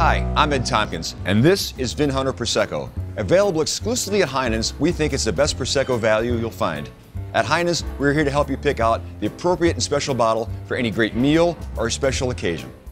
Hi, I'm Ed Tompkins, and this is Vin Hunter Prosecco. Available exclusively at Heinen's, we think it's the best Prosecco value you'll find. At Heinen's, we're here to help you pick out the appropriate and special bottle for any great meal or special occasion.